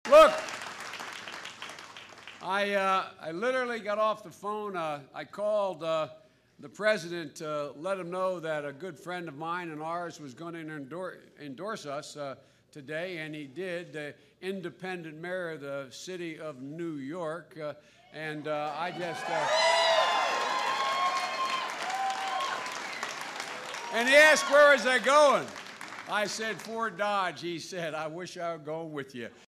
Look, I literally got off the phone. I called the president to let him know that a good friend of mine and ours was going to endorse us today, and he did. The independent mayor of the city of New York, and I just. And he asked, where is that going? I said, Fort Dodge. He said, I wish I were going with you.